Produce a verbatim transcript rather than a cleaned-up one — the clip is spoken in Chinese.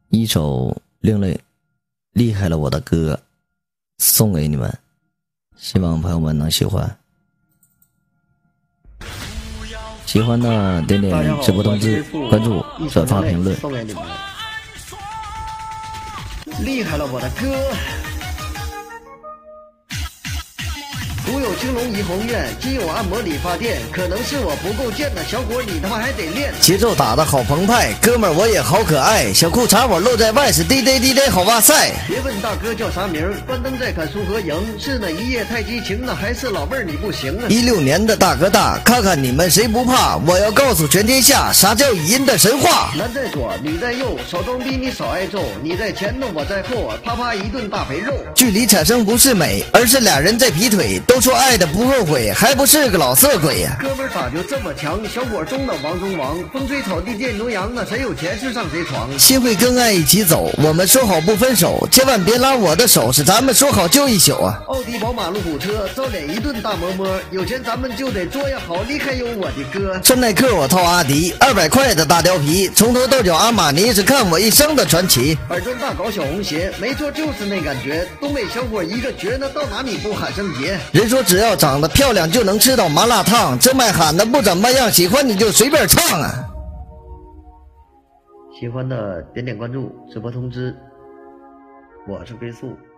一首另类厉害了我的歌送给你们，希望朋友们能喜欢。喜欢的点点直播通知、关注、转发、评论。 送给你们，厉害了我的歌。古有青龙怡红院，今有按摩理发店。可能是我不够贱的小伙，你他妈还得练。 节奏打得好澎湃，哥们儿我也好可爱。小裤衩我露在外，是 D J D J 好哇塞。 别问大哥叫啥名，关灯再看苏和营。是那一夜太激情，那还是老妹儿你不行啊。 一六年的大哥大，看看你们谁不怕？我要告诉全天下，啥叫语音的神话？ 男在左，女在右，少装逼你少挨揍。你在前头，我在后，啪啪一顿大肥肉。 距离产生不是美，而是俩人在劈腿。都说爱的不后悔，还不是个老色鬼呀、 啊！哥们儿咋就这么强？小伙中的王中王，风吹草低见牛羊啊！谁有钱是上谁床。 心会跟爱一起走，我们说好不分手，千万别拉我的手，是咱们说好就一宿啊！ 奥迪、宝马、路虎车，照脸一顿大摸摸，有钱咱们就得作呀，好离开有我的哥。 穿耐克我套阿迪，二百块的大貂皮，从头到脚阿玛尼，是看我一生的传奇。 板砖大搞小红鞋，没错就是那感觉。东北小伙一个绝，那到哪你不喊声爷？ 人说只要长得漂亮就能吃到麻辣烫，这麦喊的不怎么样，喜欢你就随便唱啊！ 喜欢的点点关注，直播通知，我是飞速。